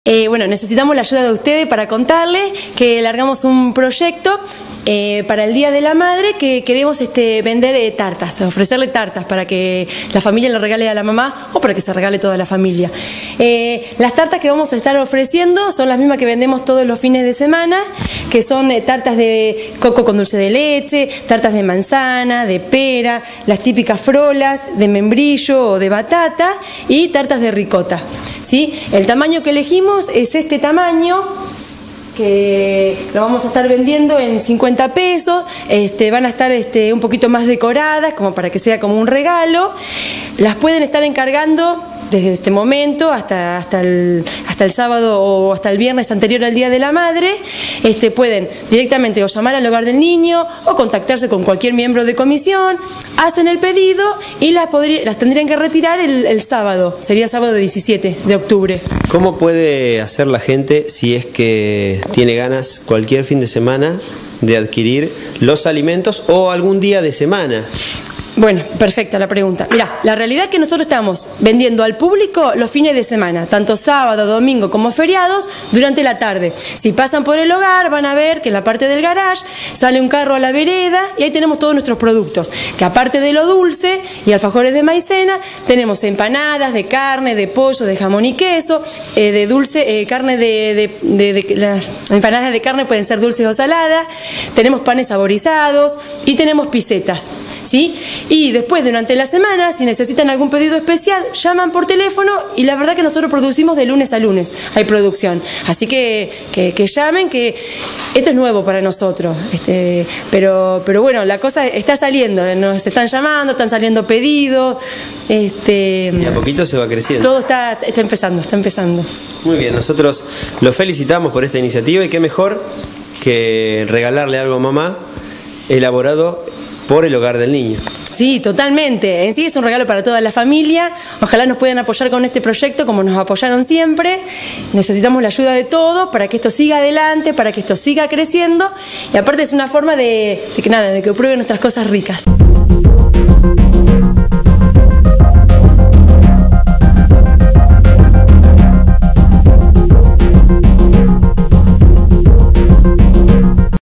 Bueno, necesitamos la ayuda de ustedes para contarles que largamos un proyecto para el Día de la Madre, que queremos vender tartas, ofrecerle tartas para que la familia le regale a la mamá o para que se regale toda la familia. Las tartas que vamos a estar ofreciendo son las mismas que vendemos todos los fines de semana, que son tartas de coco con dulce de leche, tartas de manzana, de pera, las típicas frolas de membrillo o de batata y tartas de ricota. ¿Sí? El tamaño que elegimos es este tamaño, que lo vamos a estar vendiendo en 50 pesos, van a estar un poquito más decoradas, como para que sea como un regalo. Las pueden estar encargando desde este momento hasta el sábado o hasta el viernes anterior al Día de la Madre. Pueden directamente o llamar al hogar del niño o contactarse con cualquier miembro de comisión, hacen el pedido y las tendrían que retirar el sábado, sería sábado 17 de octubre. ¿Cómo puede hacer la gente si es que tiene ganas cualquier fin de semana de adquirir los alimentos o algún día de semana? Bueno, perfecta la pregunta. Mirá, la realidad es que nosotros estamos vendiendo al público los fines de semana, tanto sábado, domingo como feriados, durante la tarde. Si pasan por el hogar van a ver que en la parte del garage sale un carro a la vereda y ahí tenemos todos nuestros productos, que aparte de lo dulce y alfajores de maicena, tenemos empanadas de carne, de pollo, de jamón y queso, de dulce, carne las empanadas de carne pueden ser dulces o saladas, tenemos panes saborizados y tenemos pisetas. ¿Sí? Y después, durante la semana, si necesitan algún pedido especial, llaman por teléfono y la verdad que nosotros producimos de lunes a lunes, hay producción. Así que llamen, que esto es nuevo para nosotros. Pero bueno, la cosa está saliendo, nos están llamando, están saliendo pedidos. Y a poquito se va creciendo. Todo está empezando. Muy bien, nosotros los felicitamos por esta iniciativa y qué mejor que regalarle algo a mamá elaborado por el hogar del niño. Sí, totalmente. En sí es un regalo para toda la familia. Ojalá nos puedan apoyar con este proyecto como nos apoyaron siempre. Necesitamos la ayuda de todos para que esto siga adelante, para que esto siga creciendo. Y aparte es una forma de que prueben nuestras cosas ricas.